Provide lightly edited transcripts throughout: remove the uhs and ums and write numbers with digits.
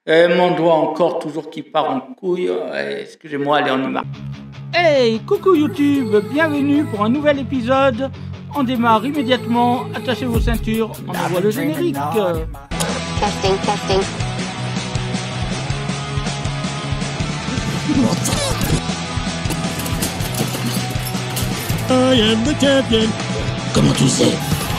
Mon doigt encore toujours qui part en couille. Excusez-moi, allez, on y va. Hey, coucou YouTube, bienvenue pour un nouvel épisode. On démarre immédiatement, attachez vos ceintures, on envoie le générique. Testing, testing. I am the champion. Comment tu sais?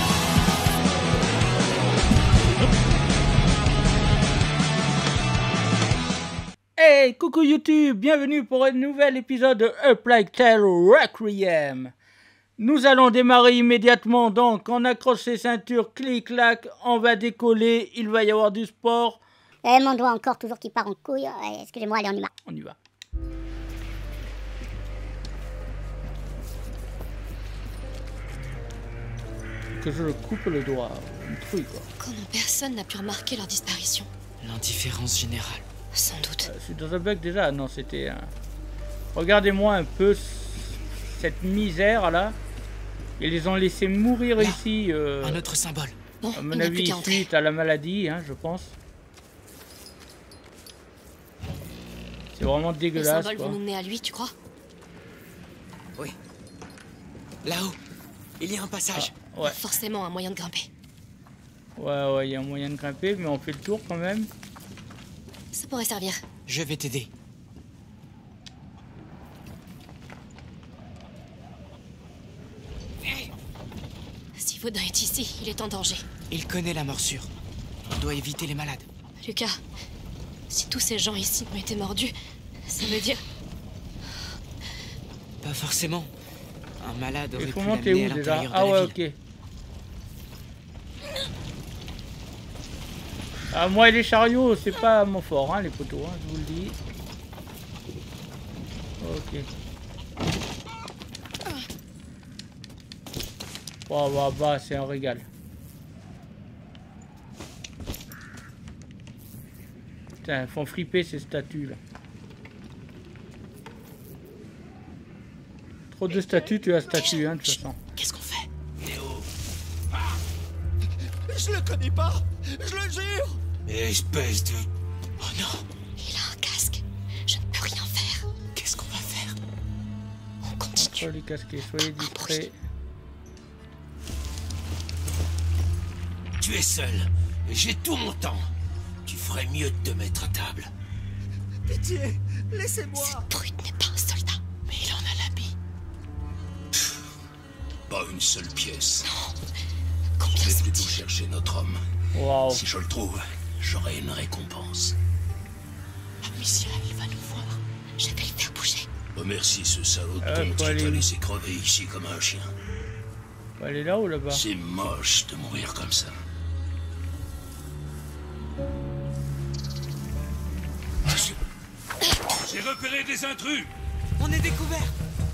Hey, coucou YouTube, bienvenue pour un nouvel épisode de A Plague Tale Requiem. Nous allons démarrer immédiatement, donc on accroche ses ceintures, clic-clac, on va décoller, il va y avoir du sport. Mon doigt encore toujours qui part en couille. Excusez-moi, allez, on y va. On y va. Que je le coupe le doigt, une trouille quoi. Comment personne n'a pu remarquer leur disparition? L'indifférence générale. Sans doute. Je suis dans un bug déjà, non c'était... Regardez-moi un peu cette misère là. Ils les ont laissés mourir là, ici. Un autre symbole. Bon, À mon il n'y a avis, plus qu'à entrer. suite à la maladie, hein, je pense. C'est vraiment Le dégueulasse symbole quoi. vous nous menez à lui, tu crois? Oui. Là-haut, il y a un passage. Ouais, Forcément un moyen de grimper. ouais, il y a un moyen de grimper, mais on fait le tour quand même. Ça pourrait servir. Je vais t'aider. Si Vaudin est ici, il est en danger. Il connaît la morsure. On doit éviter les malades. Lucas, si tous ces gens ici ont été mordus, ça veut dire... Pas forcément. Un malade aurait Il pu faut monter l'amener à où déjà? l'intérieur de Ah la ouais, ville. ok. Ah, moi et les chariots, c'est pas mon fort, hein, les poteaux, hein, je vous le dis. Ok. Bah, c'est un régal. Putain, elles font flipper ces statues là. Trop de statues, tu as statue, hein, de toute façon. Qu'est-ce qu'on fait? Je le connais pas, je le jure. Espèce de... Oh non! Il a un casque. Je ne peux rien faire. Qu'est-ce qu'on va faire? On continue. Pas les casquer, soyez discrets. Tu es seul. J'ai tout mon temps. Tu ferais mieux de te mettre à table. Pitié, laissez-moi. Cette brute n'est pas un soldat. Mais il en a l'habit. Pas une seule pièce. Combien Je vais sont-ils? plutôt chercher notre homme. Waouh. Si je le trouve, j'aurai une récompense. Amicia, il va nous voir. Je vais le faire bouger. Remercie ce salaud de faut con qui aller t'a où? laissé crever ici comme un chien. On va aller là ou là-bas? C'est moche de mourir comme ça. J'ai repéré des intrus. On est découvert!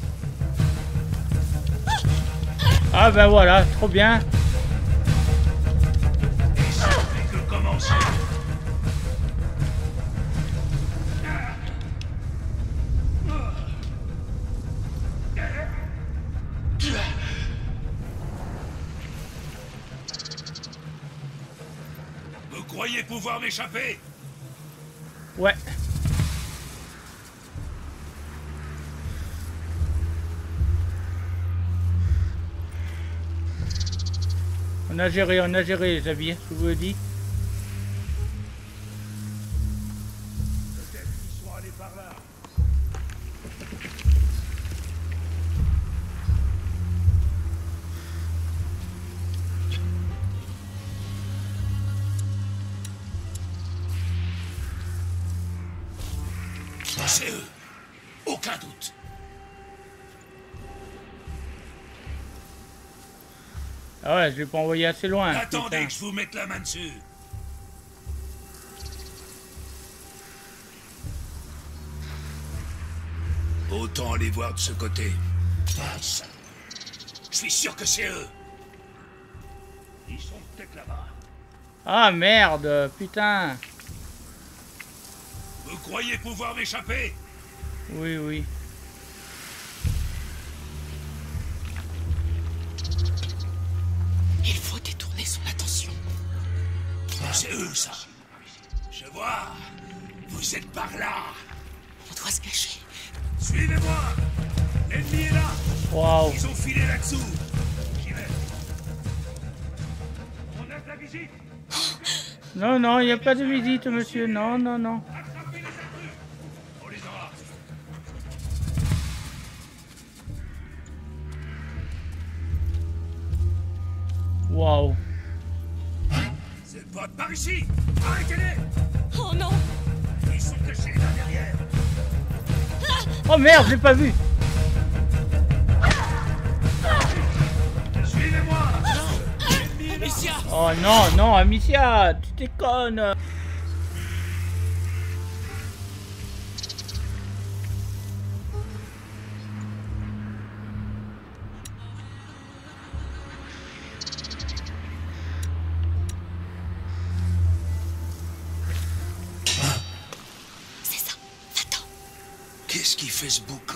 Ah ben voilà, trop bien. Ça fait que commencer. Vous croyez pouvoir m'échapper? Ouais. On a géré les amis, je vous le dis. Peut-être qu'ils sont allés par là. C'est eux. Aucun doute. Ah ouais, je l'ai pas envoyé assez loin. Attendez putain. que je vous mette la main dessus. Autant aller voir de ce côté. Passe. Je suis sûr que c'est eux. Ils sont peut-être là-bas. Ah merde, putain. Vous croyez pouvoir m'échapper? Oui, oui. Il faut détourner son attention. C'est eux, ça. Je le voir. Vous êtes par là. On doit se cacher. Suivez-moi. L'ennemi est là. Waouh. Ils ont filé là-dessous. J'y vais. On a de la visite. Non, non, il n'y a pas de visite, monsieur. Non, non, non. Attrapez les intrus. On les aura. Waouh. C'est le pote par ici. Arrêtez-les. Oh non! Ils sont cachés là derrière. Oh merde, j'ai pas vu. Suivez-moi. Amicia! Oh non, non, Amicia, tu déconnes. C'est ça! Va-t'en! Qu'est-ce qui fait ce boucan?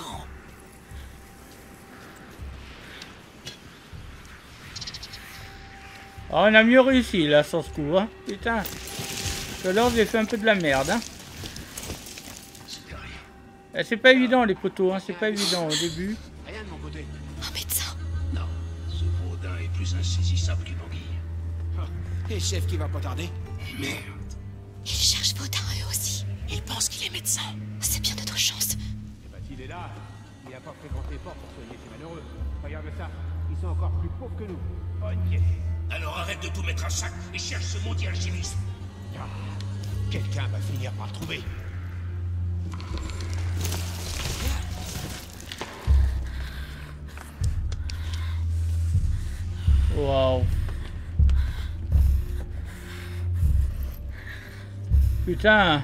Oh, on a mieux réussi là sur ce coup, hein. Putain. Tout à l'heure j'ai fait un peu de la merde, hein. C'était rien. C'est pas évident les poteaux, hein. C'est pas évident au début. Rien de mon côté. Un médecin! Non, ce Vaudin est plus insaisissable qu'une anguille. Et chef qui va pas tarder. Merde. Ils cherchent Vaudin eux aussi. Il pense qu'il est médecin. C'est bien notre chance. Eh ben, s'il est là, il n'a pas fait grand effort pour soigner ces malheureux. Regarde ça, ils sont encore plus pauvres que nous. Ok. Alors arrête de tout mettre à sac et cherche ce maudit alchimiste. Ah, quelqu'un va finir par le trouver. Waouh. Putain.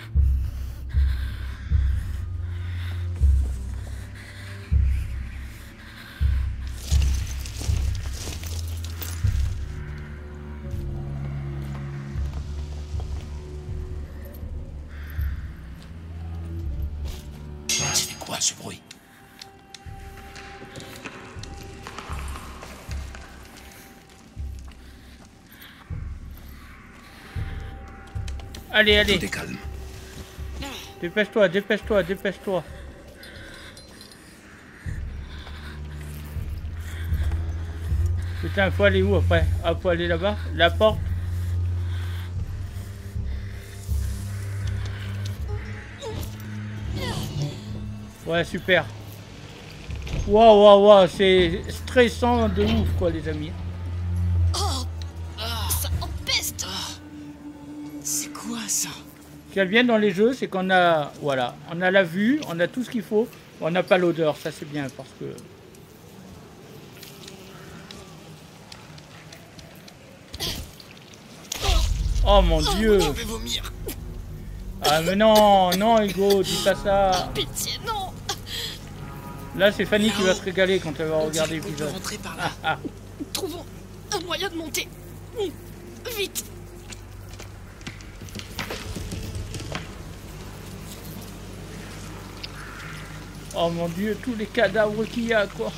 C'était quoi ce bruit? Allez, allez. Tout est calme. Dépêche-toi, dépêche-toi, dépêche-toi. Putain, faut aller où après? Ah, faut aller là-bas? La porte? Ouais, super. Waouh, waouh, waouh, c'est stressant de ouf, quoi, les amis. Oh! Ça empeste! C'est quoi ça? Ce qui est bien dans les jeux, c'est qu'on a, voilà, on a la vue, on a tout ce qu'il faut, on n'a pas l'odeur, ça c'est bien parce que... Oh mon dieu! Je vais vomir. Ah mais non, non Hugo, dis pas ça! Pitié, non! Là c'est Fanny qui va se régaler quand elle va On regarder dirait qu'on peut l'épisode. rentrer par là. Ah, Trouvons un moyen de monter. Vite! oh mon dieu, tous les cadavres qu'il y a quoi!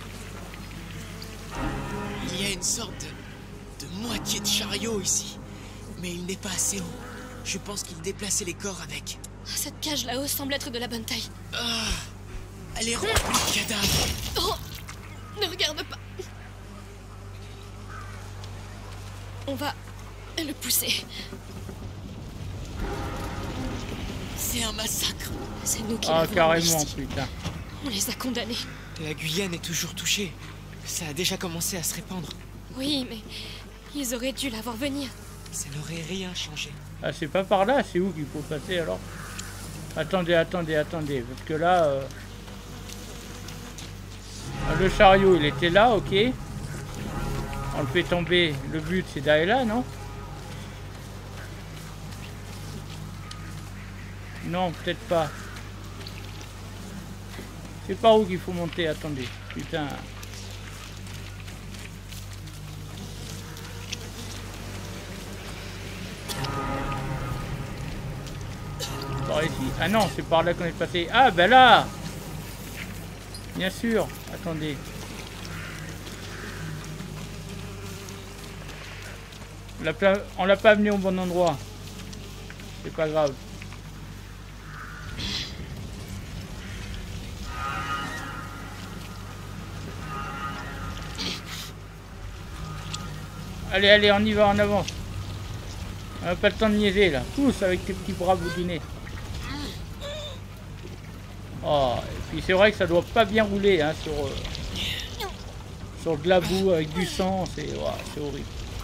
Il y a une sorte de moitié de chariot ici. Mais il n'est pas assez haut. Je pense qu'il déplaçait les corps avec. Cette cage là-haut semble être de la bonne taille. Ah, elle est remplie de cadavres. Oh! Ne regarde pas! On va le pousser. C'est un massacre. C'est nous qui Ah l'avons carrément, investi. putain. On les a condamnés. La Guyane est toujours touchée. Ça a déjà commencé à se répandre. Oui, mais ils auraient dû la voir venir. Ça n'aurait rien changé. Ah c'est pas par là, c'est où qu'il faut passer alors? Attendez, attendez, attendez, parce que là... le chariot il était là, ok. On le fait tomber, le but c'est d'aller là, non? Non, peut-être pas. C'est par où qu'il faut monter, attendez. Putain. Par ici. Ah non, c'est par là qu'on est passé. Ah ben là! Bien sûr. Attendez. On l'a pas amené au bon endroit. C'est pas grave. Allez, allez, on y va, on avance. On n'a pas le temps de niaiser là. Pousse avec tes petits bras boudinés. Oh, et puis c'est vrai que ça doit pas bien rouler hein, sur de la boue avec du sang, c'est horrible.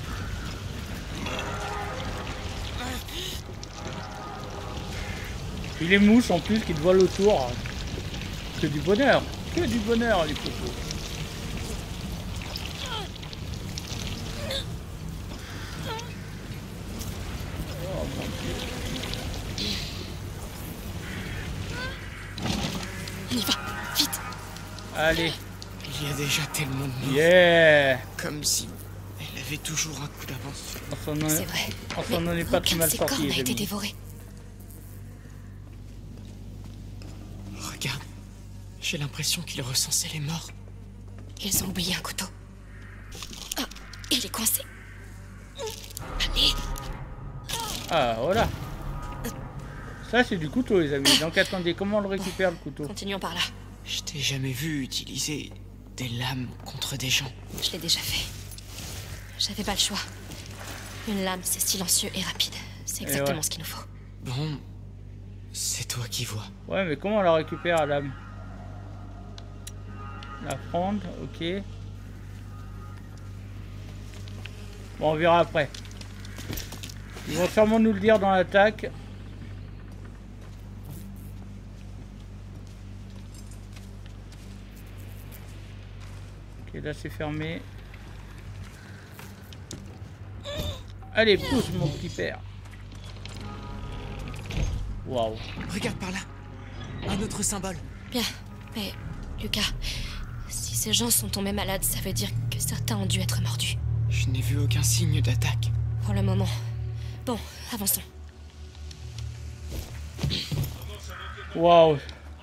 Puis les mousses en plus qui te volent autour. Que du bonheur les potos. Oh mon Dieu. On y va, vite. Allez. Il y a déjà tellement de morts. Yeah. Comme si elle avait toujours un coup d'avance. C'est vrai. On s'en en est pas tout mal sorti, a les été amis. dévoré. Regarde, j'ai l'impression qu'il recensait les morts. Ils ont oublié un couteau. Ah, il est coincé. Allez. Ah, voilà. Ça, c'est du couteau, les amis. Donc, attendez, comment on le récupère, le couteau? Continuons par là. Je t'ai jamais vu utiliser des lames contre des gens. Je l'ai déjà fait. J'avais pas le choix. Une lame, c'est silencieux et rapide. C'est exactement ce qu'il nous faut. Bon, c'est toi qui vois. Ouais, mais comment on la récupère, la lame? La prendre, ok. Bon, on verra après. Ils vont sûrement nous le dire dans l'attaque. Ok, là c'est fermé. Allez, pousse mon petit père. Waouh. Regarde par là. Un autre symbole. Bien, mais Lucas, si ces gens sont tombés malades, ça veut dire que certains ont dû être mordus. Je n'ai vu aucun signe d'attaque. Pour le moment. Bon, avançons. Waouh.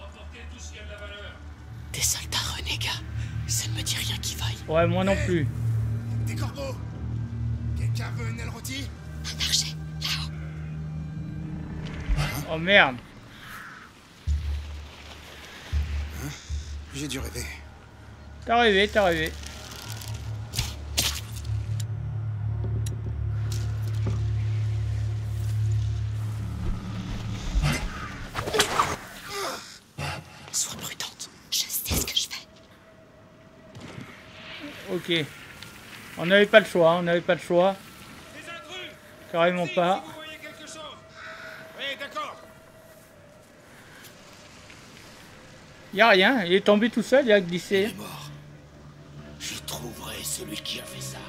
Des soldats renégats. Ça ne me dit rien qui vaille. Ouais, moi non plus. Des corbeaux. Quelqu'un veut une aile rôtie? Un archer, là-haut. Oh merde. J'ai dû rêver. T'as rêvé, t'as rêvé. Sois prudente. Je sais ce que je fais. Ok. On n'avait pas le choix, on n'avait pas le choix. Carrément pas. Vous voyez quelque chose? Oui, d'accord. Y a rien, il est tombé tout seul, il a glissé. Il est mort. Je trouverai celui qui a fait ça.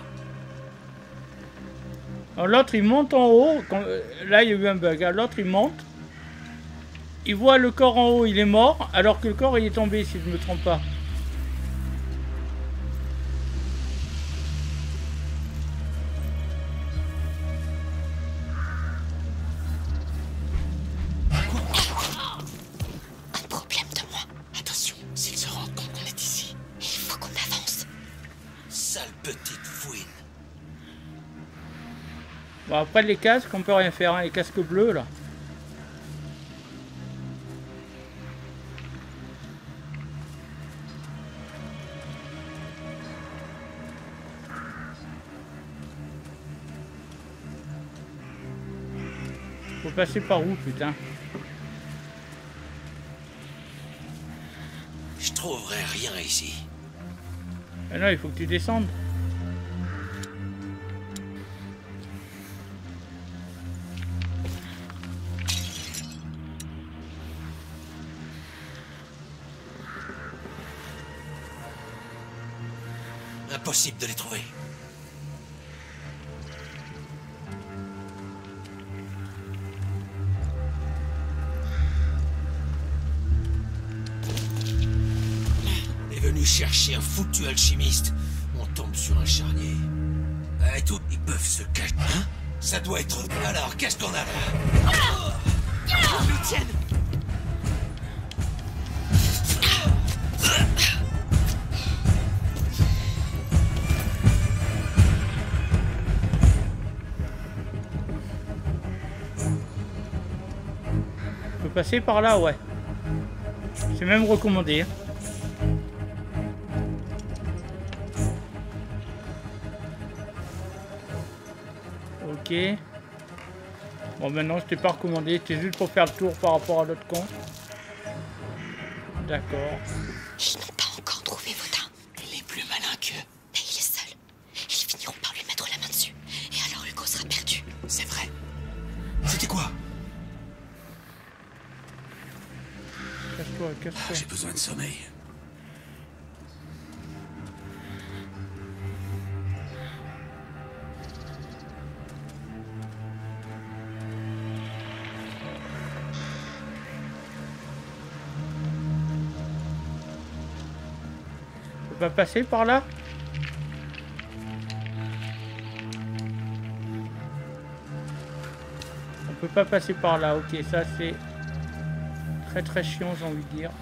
Alors l'autre il monte en haut, là il y a eu un bug, alors l'autre il monte, il voit le corps en haut, il est mort, alors que le corps il est tombé si je ne me trompe pas. Un problème de moi. Attention, s'ils se rendent compte qu'on est ici. Il faut qu'on avance. Sale petite fouine. Bon après les casques on peut rien faire, hein, les casques bleus là. Faut passer par où putain? Je trouverai rien ici. Ah non, il faut que tu descendes. Impossible de les trouver. On est venu chercher un foutu alchimiste. On tombe sur un charnier. Et tout, ils peuvent se cacher. Hein? Ça doit être... Alors, qu'est-ce qu'on a là? Ils tiennent. passer par là, ouais. C'est même recommandé. Hein. Ok. Bon, maintenant, je t'ai pas recommandé. C'était juste pour faire le tour par rapport à l'autre con. D'accord. Ils n'ont pas encore trouvé Vaudin. Il est plus malin qu'eux. Mais il est seul. Ils finiront par lui mettre la main dessus. Et alors Hugo sera perdu. C'est vrai. C'était quoi? Casse-toi, casse-toi. J'ai besoin de sommeil. On peut pas passer par là? On peut pas passer par là, ok, ça c'est très très chiant, j'ai envie de dire.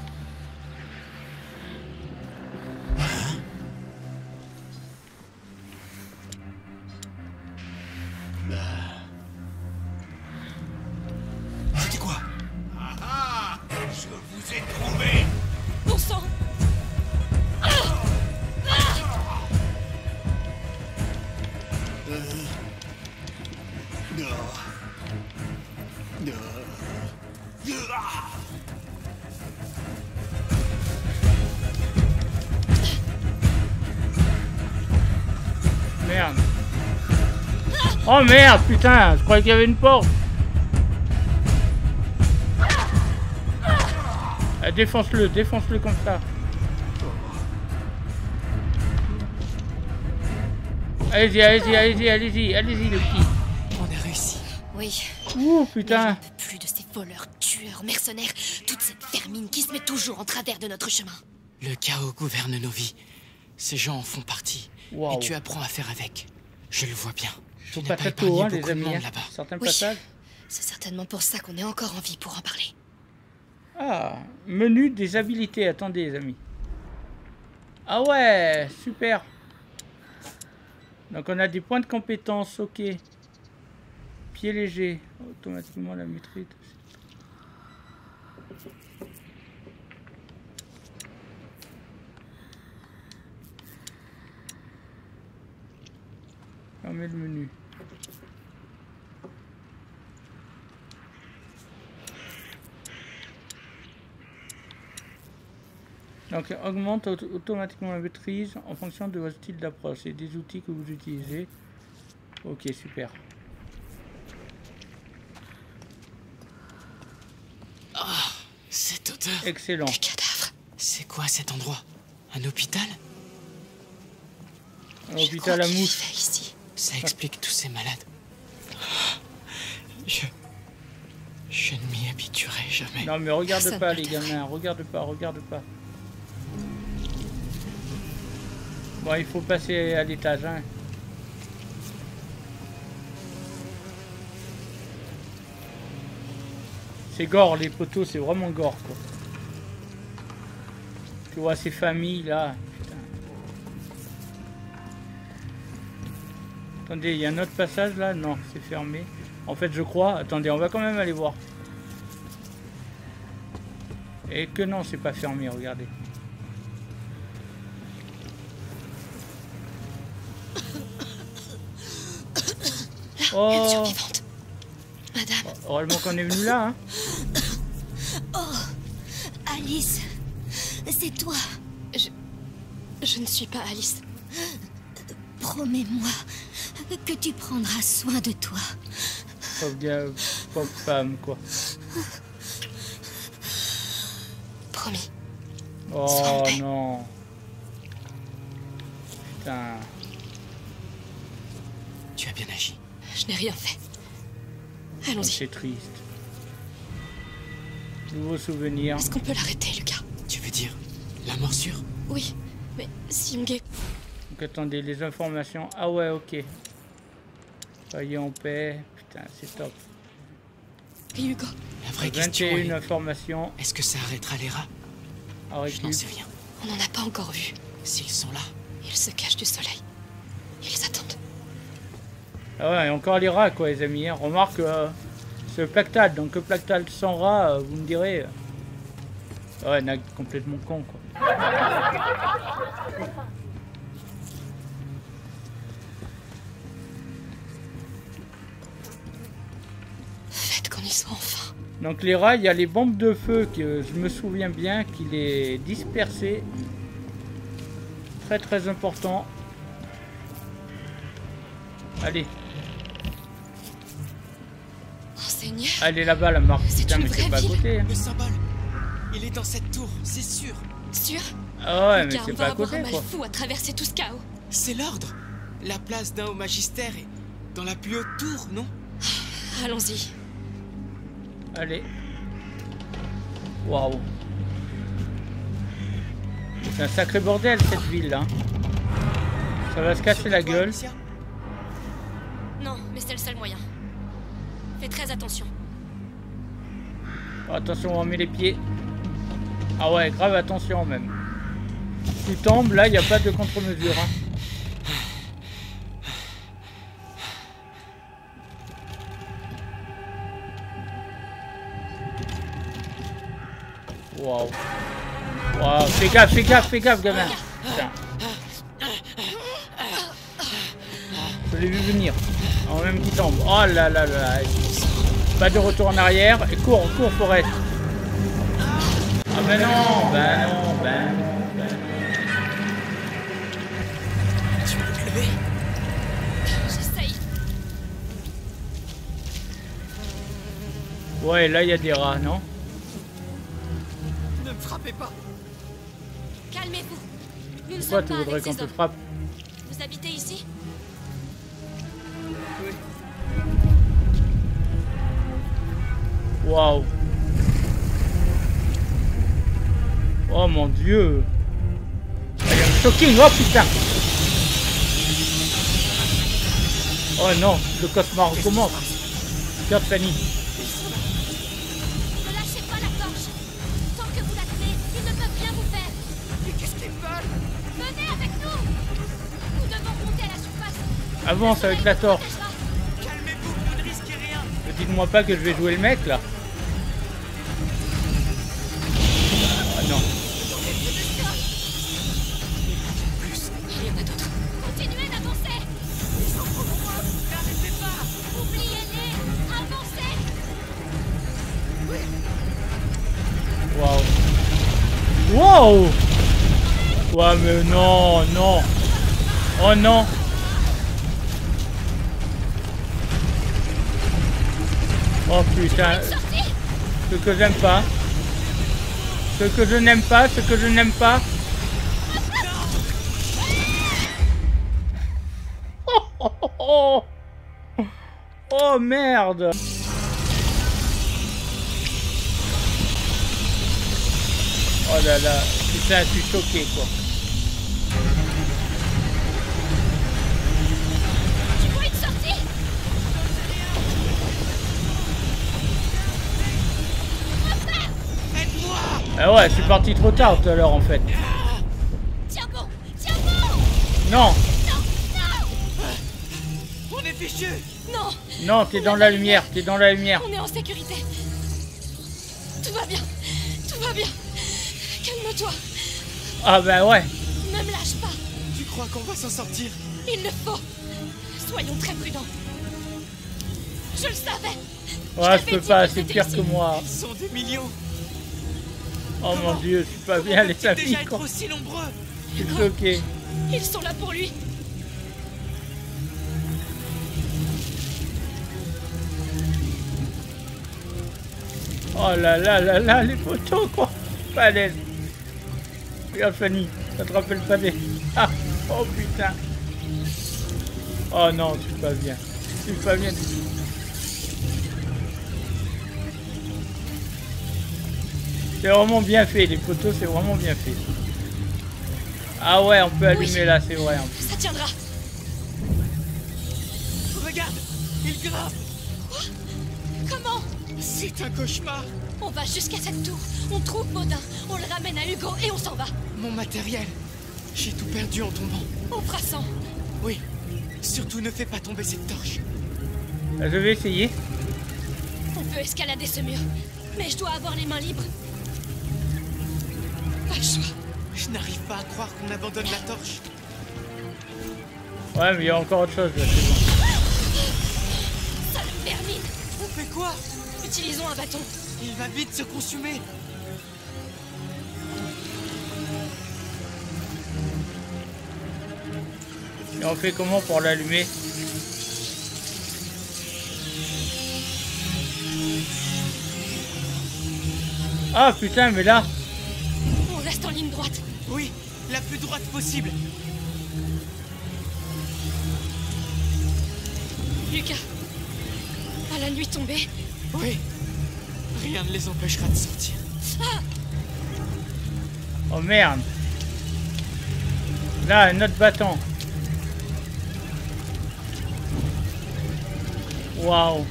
C'était quoi? Ah, je vous ai trouvé. Bon sang! Merde. Oh merde, putain, je croyais qu'il y avait une porte. Défonce-le, défonce-le comme ça. Allez-y, allez-y, allez-y, allez-y, allez-y le petit. On a réussi. Oui. Ouh, Mais putain. j'en peux plus de ces voleurs, tueurs, mercenaires, toute cette vermine qui se met toujours en travers de notre chemin. Le chaos gouverne nos vies. Ces gens en font partie. Wow. Et tu apprends à faire avec. Je le vois bien. Faut Tu pas n'as pas très tôt, épargné hein, les beaucoup de amis. monde Hein. là-bas. Certains Oui. passages. C'est certainement pour ça qu'on est encore en vie pour en parler. Ah, menu des habilités. Attendez, les amis. Ah ouais, super. Donc on a des points de compétence, ok. Pied léger, automatiquement la maîtrise. Fermez le menu. Donc augmente automatiquement la maîtrise en fonction de votre style d'approche et des outils que vous utilisez. Ok, super. Ah, cette odeur. Excellent. Des cadavres. C'est quoi cet endroit? Un hôpital? Un Je hôpital crois à qu'il mouche. vivait ici. Ça explique tous ces malades. Je ne m'y habituerai jamais. Non mais regarde Personne pas ne les devrait. gamins, regarde pas, regarde pas. Bon, il faut passer à l'étage, hein. C'est gore, les poteaux, c'est vraiment gore, quoi. Tu vois ces familles là. Putain. Attendez, il y a un autre passage là? Non, c'est fermé. En fait, je crois. Attendez, on va quand même aller voir. Et que non, c'est pas fermé, regardez. Là, une Oh, survivante. Madame. heureusement qu'on est venu là, hein. Alice. C'est toi. Je ne suis pas Alice. Promets-moi que tu prendras soin de toi. Pauvre gars, pauvre femme, quoi. Promis. Sois en Oh paix. non. Putain. Tu as bien agi. Je n'ai rien fait. Comme Allons-y. c'est triste. Nouveau souvenir. Est-ce qu'on peut l'arrêter, Lucas? Tu veux dire la morsure? Oui, mais si Youngé... Donc attendez, les informations. Ah ouais, ok. Soyez en paix. Putain, c'est top. Et Hugo? La vraie question 21 est... informations. Est-ce que ça arrêtera les rats? À Je récup. n'en sais rien. On n'en a pas encore vu. S'ils sont là, Ils se cachent du soleil. Ils attendent. Ah ouais, et encore les rats, quoi, les amis. Hein. Remarque, C'est Plactal, donc Plactal sans rat, vous me direz. Ouais, Nag complètement con quoi. Faites qu'on y soit enfin. Donc les rats, il y a les bombes de feu que je me souviens bien qu'il est dispersé. Très très important. Allez. Oh Seigneur. Allez là-bas la marque. C'est Putain, une mais c'est vraie pas à ville. côté. Hein. Le symbole, il est dans cette tour, c'est sûr. Sûr? Ah ouais, mais Car c'est on pas va à avoir côté un mal quoi. fou à traverser tout ce chaos. C'est l'ordre. La place d'un au magistère est dans la plus haute tour, non? Allons-y. Allez. Waouh. C'est un sacré bordel cette ville là. Ça va se casser la gueule. Alicia? Non, mais c'est le seul moyen. Fais très attention. Oh, attention, on met les pieds. Ah ouais, grave attention même. Tu tombes, là il n'y a pas de contre-mesure. Hein. Waouh. Waouh, fais gaffe, gamin. Putain. Je l'ai vu venir. En même qu'il tombe. Oh là là là. Pas de retour en arrière. Et cours, Forest. Ah ben non. Tu peux te lever? J'essaye. Ouais, là il y a des rats, non? Ne me frappez pas. Calmez-vous. Nous ne Pourquoi sommes tu pas voudrais avec qu'on ces te hommes. frappe? Vous habitez ici? Oui. Waouh. Oh mon dieu. I am shocking. Oh putain. Oh non, le cauchemar recommence. Regarde Fanny. Ne lâchez pas la torche. Tant que vous la tenez, ils ne peuvent rien vous faire. Mais qu'est-ce qu'ils veulent? Venez avec nous. Nous devons monter à la surface. Avance avec la torche. Calmez-vous, vous ne risquez rien. Dites-moi pas que je vais jouer le mec là. Ah non. Il y en a d'autres. Continuez d'avancer. Ils sont trop nombreux. N'arrêtez pas. Oubliez-les. Avancez. Waouh. Waouh. Ouais mais non. Oh non. Oh putain. Ce que j'aime pas. Ce que je n'aime pas. Oh merde. Oh là là, putain, je suis choqué quoi. Tu vois une sortie? Aide-moi. Ah ouais, je suis parti trop tard tout à l'heure en fait. Tiens bon. Tiens bon. Non, On est fichus. Non. non, t'es dans la lumière, On est en sécurité. Tout va bien. Tout va bien. Calme-toi. Ah bah ouais. Ne me lâche pas. Tu crois qu'on va s'en sortir? Il le faut. Soyons très prudents. Je le savais. Ouais, je peux pas, c'est pire que moi. Ils sont des millions. Oh mon dieu, je suis pas bien les Peut-être amis déjà être quoi. aussi nombreux. Je suis choqué. Ils sont là pour lui. Oh là là là là, les photos quoi. Pas à l'aise. Regarde Fanny, ça te rappelle pas des... Ah, oh putain. Oh non, je suis pas bien. Je suis pas bien du tout. C'est vraiment bien fait, les photos c'est vraiment bien fait. Ah ouais, on peut allumer là, c'est vrai. Ça tiendra. Regarde, il grimpe. Comment? C'est un cauchemar. On va jusqu'à cette tour. On trouve Baudin. On le ramène à Hugo et on s'en va. Mon matériel. J'ai tout perdu en tombant. On fera sans. Oui. Surtout ne fais pas tomber cette torche. Je vais essayer. On peut escalader ce mur, mais je dois avoir les mains libres. Pas le choix. Je n'arrive pas à croire qu'on abandonne la torche. Ouais, mais il y a encore autre chose là, c'est bon. Ça me termine. On fait quoi? Utilisons un bâton. Il va vite se consumer. Et on fait comment pour l'allumer? Ah putain, mais là... On reste en ligne droite. Oui, la plus droite possible. Lucas, à la nuit tombée, Oui. Rien ne les empêchera de sortir. Oh merde. Là, un autre bâton. Waouh.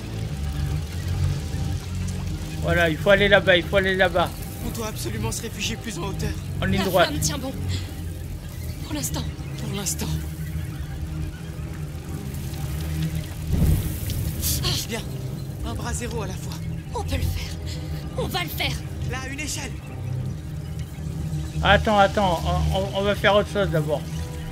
Voilà, il faut aller là-bas, il faut aller là-bas. On doit absolument se réfugier plus en hauteur. En ligne la droite. flamme tient bon. Pour l'instant. Pour l'instant. Bien. Un bras zéro à la fois. On peut le faire. On va le faire. Là, une échelle. Attends, on va faire autre chose d'abord.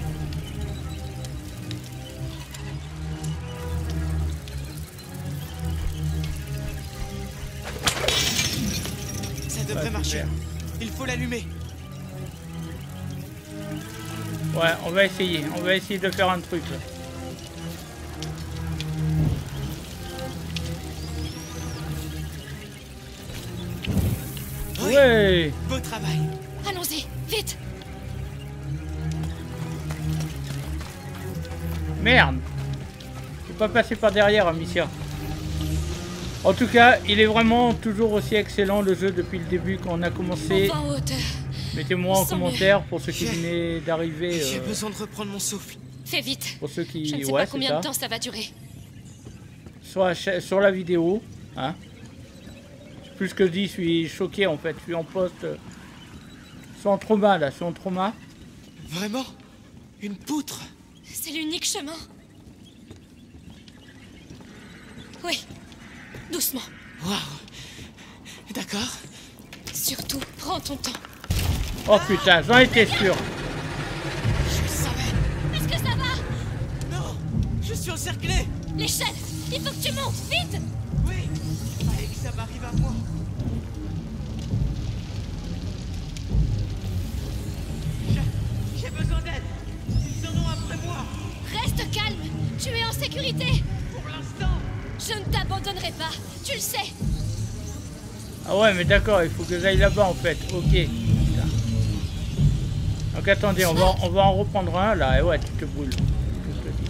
Ça devrait marcher. super. Il faut l'allumer. Ouais, on va essayer de faire un truc là. Oui. Ouais. Beau travail. Allons-y, vite. Merde. Je peux pas passer par derrière, Amicia. En tout cas, il est vraiment toujours aussi excellent le jeu depuis le début quand on a commencé. Enfin en hauteur. Mettez-moi en Sans commentaire pour ceux qui venaient d'arriver. J'ai besoin de reprendre mon souffle. Fais vite. Pour ceux qui... Je ne sais ouais, pas c'est combien ça. de temps ça va durer. Sur la vidéo. Hein. Plus que je dis, je suis choqué en fait. Je suis en poste. Sans trauma là, sans trauma. Vraiment? Une poutre? C'est l'unique chemin. Oui. Doucement. Waouh. D'accord. Surtout, prends ton temps. Oh putain, j'en étais sûr. Je savais. Est-ce que ça va? Non. Je suis encerclé. L'échelle. Il faut que tu montes, vite. Oui. Fallait que ça m'arrive à moi. J'ai besoin d'aide. Ils en ont après moi. Reste calme. Tu es en sécurité. Pour l'instant. Je ne t'abandonnerai pas. Tu le sais. Ah ouais, mais d'accord, il faut que j'aille là-bas en fait. Ok. Putain. Donc attendez, on va en reprendre un là. Et ouais, tu te brûles. Je te dis.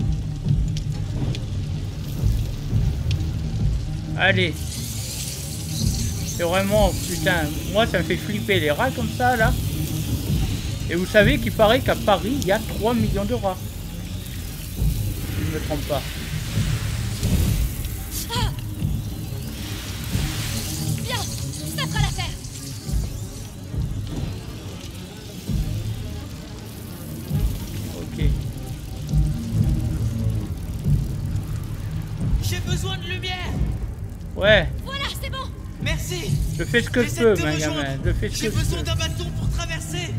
Allez. C'est vraiment, putain, moi ça me fait flipper les rats comme ça là. Et vous savez qu'il paraît qu'à Paris, il y a 3 millions de rats. Si je ne me trompe pas. Bien. Ça fera l'affaire. Ok. J'ai besoin de lumière. Ouais, Voilà, c'est bon. Merci. je fais ce que je J'essaie peux, de te ma rejoindre. gamin. Je fais ce J'ai que je besoin peux. d'un bâton pour traverser.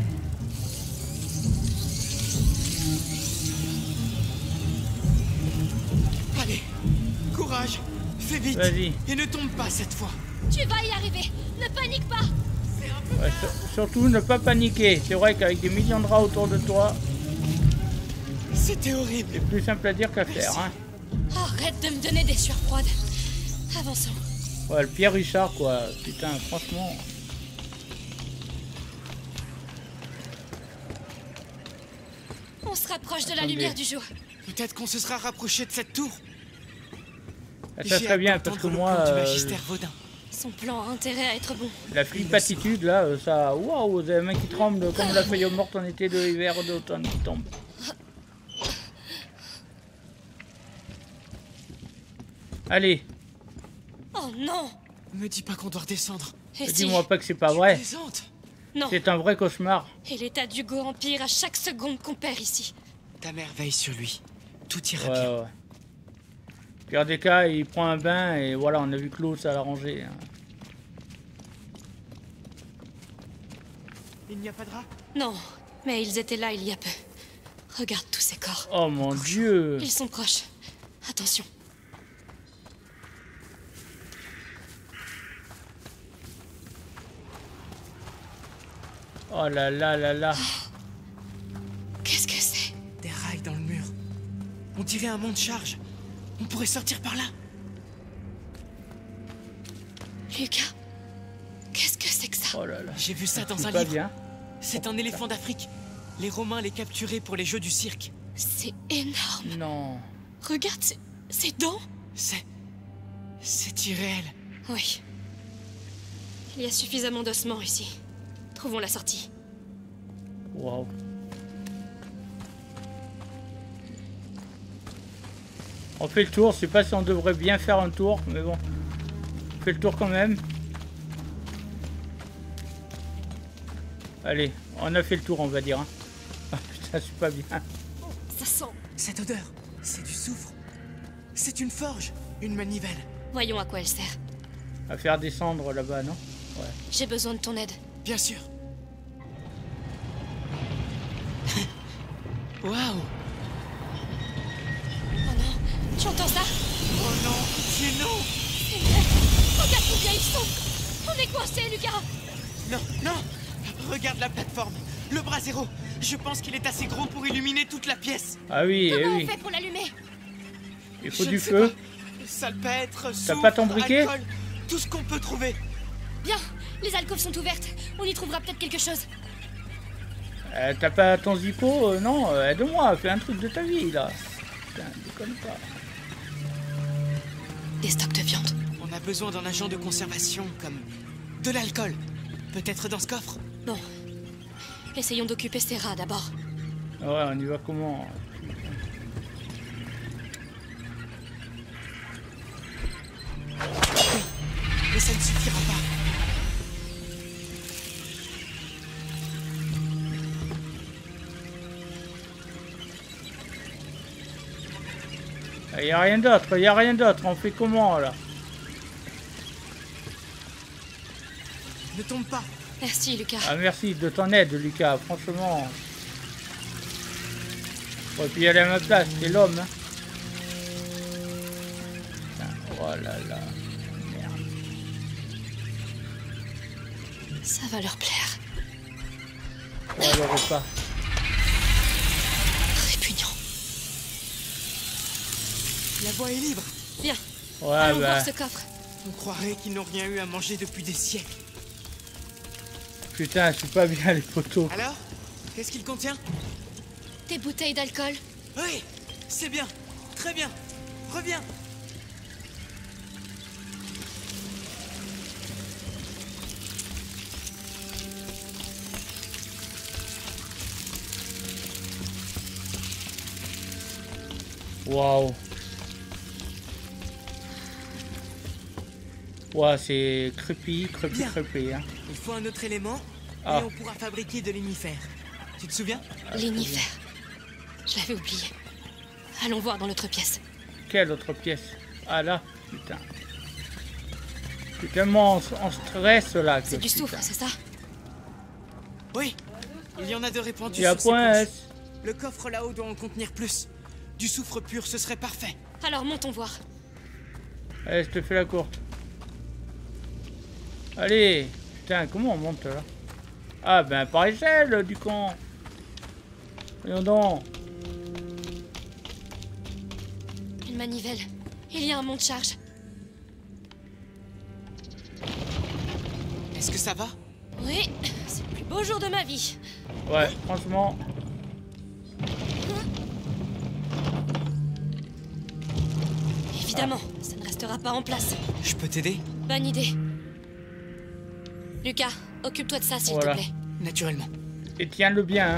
Allez, courage. Fais vite. Vas-y. Et ne tombe pas cette fois. Tu vas y arriver. Ne panique pas. C'est un peu... Ouais, surtout ne pas paniquer. C'est vrai qu'avec des millions de rats autour de toi, C'était horrible. c'est plus simple à dire qu'à faire. Hein. Arrête de me donner des sueurs froides. Avançons. Ouais, le Pierre Richard, quoi. Putain, franchement. On se rapproche de la Attendez. lumière du jour. Peut-être qu'on se sera rapproché de cette tour. Ça J'ai serait bien, hâte parce que d'entendre le moi, plan du magistère Vaudin. Son plan a intérêt à être bon. la flippatitude, là, ça... Waouh, vous avez la main qui tremble comme la feuille morte en été de l'hiver d'automne qui tombe. Allez, Oh non. Me dis pas qu'on doit redescendre. Et si... dis-moi pas que c'est pas vrai. Plaisante. Non. C'est un vrai cauchemar. Et l'état d'Hugo empire à chaque seconde qu'on perd ici. Ta mère veille sur lui. Tout ira Ouais, bien. ouais. Pire des cas, il prend un bain et voilà, on a vu que l'eau ça l'a rangé. Il n'y a pas de rats? Non, mais ils étaient là il y a peu. Regarde tous ces corps. Oh mon Dieu! Ils sont proches. Attention. Oh là là là là! Qu'est-ce que c'est? Des rails dans le mur. On dirait un monte-charge. On pourrait sortir par là. Lucas, qu'est-ce que c'est que ça? Oh là là! J'ai vu ça dans un Pas livre. bien. C'est un éléphant d'Afrique. Les Romains les capturaient pour les jeux du cirque. C'est énorme. Non. Regarde ces dents. C'est irréel. Oui. Il y a suffisamment d'ossements ici. Trouvons la sortie. Waouh. On fait le tour, je sais pas si on devrait bien faire un tour, mais bon. On fait le tour quand même. Allez, on a fait le tour, on va dire. Hein. Ah putain, c'est pas bien. Ça sent. Cette odeur, c'est du soufre. C'est une forge, une manivelle. Voyons à quoi elle sert. À faire descendre là-bas, non? Ouais. J'ai besoin de ton aide. Bien sûr. Waouh! Oh non, tu entends ça? Oh non, c'est non! C'est vrai. Regarde combien ils sont. On est coincés, Lucas. Non, non! Regarde la plateforme, le bras zéro. Je pense qu'il est assez gros pour illuminer toute la pièce. Ah oui, eh Comment oui. on fait pour l'allumer? Il faut Je du ne sais feu. pas. Salpêtre, T'as soufre, pas ton briquet? alcool, tout ce qu'on peut trouver. Bien, les alcôves sont ouvertes. On y trouvera peut-être quelque chose. T'as pas ton zippo? Non, aide-moi, fais un truc de ta vie là. Putain, déconne pas. Des stocks de viande. On a besoin d'un agent de conservation comme de l'alcool. Peut-être dans ce coffre. Bon. Essayons d'occuper ces rats d'abord. Ah ouais, on y va comment? Mais ça ne suffira pas. Y a rien d'autre, y a rien d'autre. On fait comment là? Ne tombe pas. Merci, Lucas. Ah merci de ton aide, Lucas. Franchement. Faut puis aller à ma place, c'est l'homme. Hein. Putain, oh là là. Merde. Ça va leur plaire. Oh, le repas. Répugnant. La voie est libre. Bien. Ouais, Allons bah. voir ce coffre. On croirait qu'ils n'ont rien eu à manger depuis des siècles. Putain, je suis pas bien les poteaux. Alors, qu'est-ce qu'il contient? Des bouteilles d'alcool. Oui, c'est bien. Très bien. Reviens. Waouh. Ouah, c'est creepy, Bien. hein. Il faut un autre élément Ah. et on pourra fabriquer de l'inifère. Tu te souviens? L'inifère. Je l'avais oublié. Allons voir dans l'autre pièce. Quelle autre pièce? Ah là, putain. Je suis tellement en stress là. que C'est du putain. soufre, c'est ça? Oui. Il y en a de répandus Il y a sur ces point planches. S. Le coffre là-haut doit en contenir plus. Du soufre pur, ce serait parfait. Alors montons voir. Allez, je te fais la courte. Allez. Putain, comment on monte là? Ah ben par échelle, du con. Voyons donc. Une manivelle. Il y a un monte-charge. Est-ce que ça va? Oui, c'est le plus beau jour de ma vie. Ouais, franchement. Évidemment, ça ne restera pas en place. Je peux t'aider? Bonne idée. Lucas, occupe-toi de ça, s'il Voilà. te plaît. Naturellement. Et tiens-le bien, hein.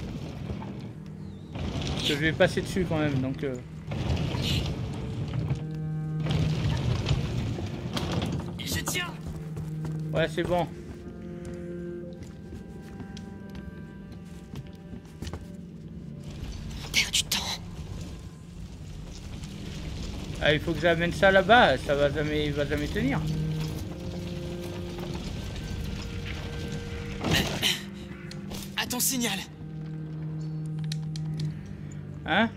Je vais passer dessus quand même, donc... Je tiens. Ouais, c'est bon. On perd du temps. Ah, il faut que j'amène ça là-bas, ça va jamais, il va jamais tenir. À ton signal. Hein?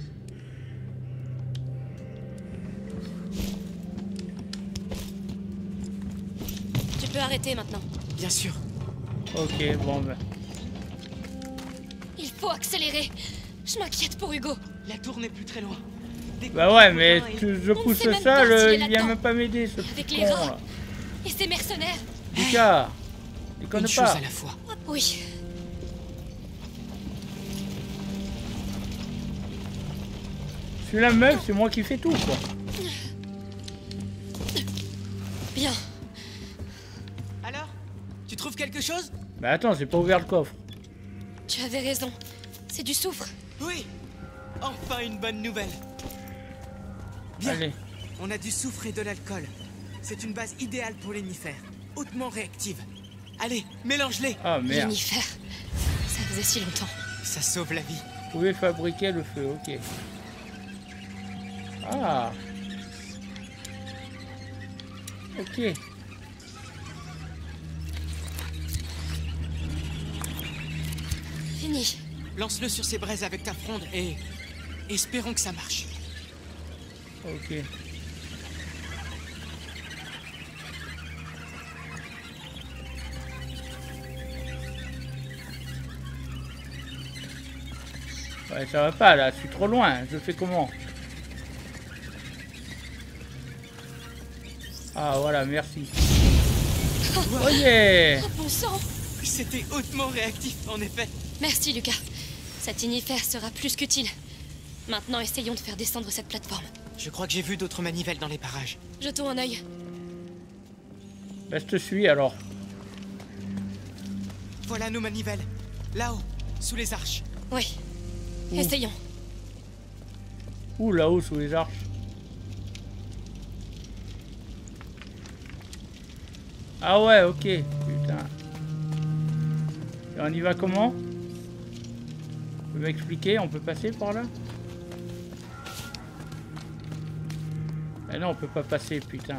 Tu peux arrêter maintenant. Bien sûr. Ok, bon ben. Il faut accélérer. Je m'inquiète pour Hugo. La tour n'est plus très loin. Bah ouais, mais je On pousse sait même ça, pas s'il est il vient là-dedans. même pas m'aider, ce Avec petit les con rats. là. Et ces mercenaires. Lucas, déconne Une chose pas. à la fois. Oui. Je suis la meuf, c'est moi qui fais tout quoi. Bien. Alors, tu trouves quelque chose? Bah attends, j'ai pas ouvert le coffre. Tu avais raison. C'est du soufre. Oui. Enfin une bonne nouvelle. Bien. Allez. On a du soufre et de l'alcool. C'est une base idéale pour l'énifère. Hautement réactive. Allez, mélange-les. Ah merde. L'unifère. Ça faisait si longtemps. Ça sauve la vie. Vous pouvez fabriquer le feu, ok. Ah. Ok. Fini. Lance-le sur ces braises avec ta fronde et... espérons que ça marche. Ok. Ouais, ça va pas là, je suis trop loin. Je fais comment? Ah voilà, merci. Oh yeah! Oh, bon sang. C'était hautement réactif, en effet. Merci, Lucas. Cet unifère sera plus qu'utile. Maintenant, essayons de faire descendre cette plateforme. Je crois que j'ai vu d'autres manivelles dans les parages. Jetons un œil. Bah, je te suis alors. Voilà nos manivelles. Là-haut, sous les arches. Oui. Où? Essayons. Ouh, là-haut, sous les arches. Ah ouais, ok. Putain. Et on y va comment? Vous pouvez m'expliquer? On peut passer par là? Ah non, on peut pas passer, putain.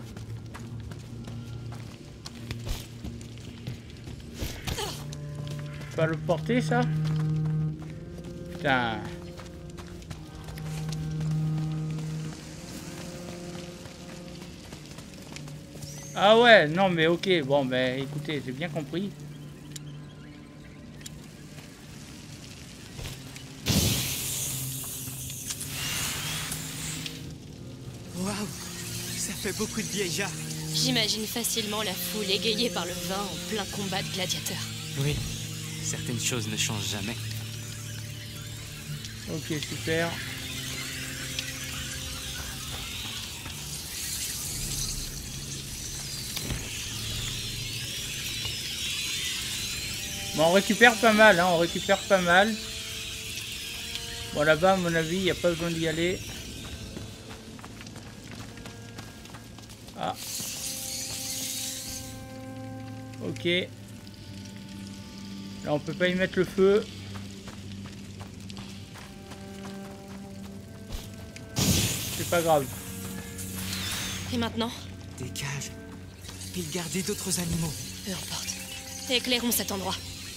Pas le porter, ça? Putain. Ah ouais, non mais ok, bon ben écoutez, j'ai bien compris. Waouh, ça fait beaucoup de vieilles jarres. J'imagine facilement la foule égayée par le vin en plein combat de gladiateurs. Oui, certaines choses ne changent jamais. Ok, super. Bon, on récupère pas mal, hein, on récupère pas mal. Bon, là-bas, à mon avis, il n'y a pas besoin d'y aller. Ah. Ok. Là, on peut pas y mettre le feu. C'est pas grave. Et maintenant? Des cages. Ils gardaient d'autres animaux. Peu importe. Éclairons cet endroit.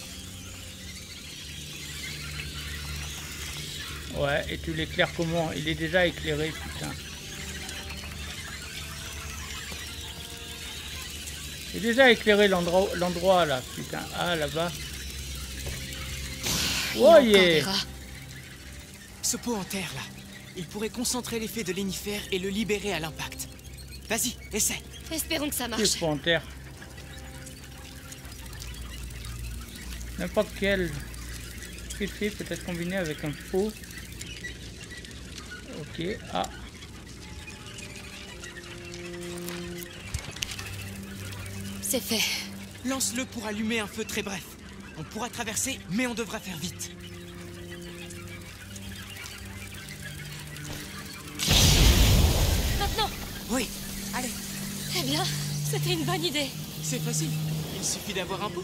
Ouais, et tu l'éclaires comment? Il est déjà éclairé, putain. Il est déjà éclairé l'endroit là, putain. Ah, là-bas. Oh yeah! Ce pot en terre là, il pourrait concentrer l'effet de l'énifère et le libérer à l'impact. Vas-y, essaie. Espérons que ça Qu'est-ce marche. qu'on en terre? N'importe quel effet peut être combiné avec un pot. Ok, ah. C'est fait. Lance-le pour allumer un feu très bref. On pourra traverser, mais on devra faire vite. Maintenant! Oui, allez, Eh bien, c'était une bonne idée. c'est facile. Il suffit d'avoir un pot.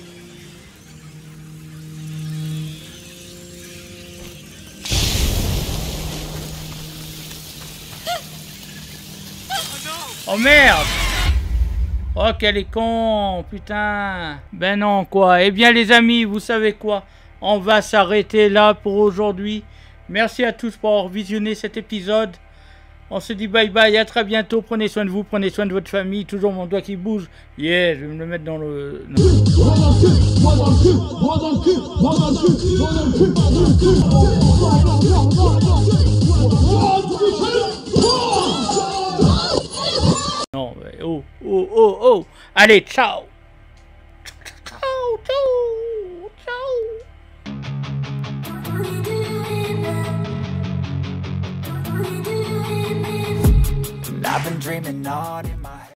Oh merde! Oh qu'elle est con, putain. Ben non quoi. Eh bien les amis, vous savez quoi? On va s'arrêter là pour aujourd'hui. Merci à tous pour avoir visionné cet épisode. On se dit bye bye, à très bientôt. Prenez soin de vous, prenez soin de votre famille. Toujours mon doigt qui bouge. Yeah, je vais me le mettre dans le... Non, mais oh, oh, oh, oh. Allez, ciao. Ciao, ciao, ciao. I've been dreaming all in my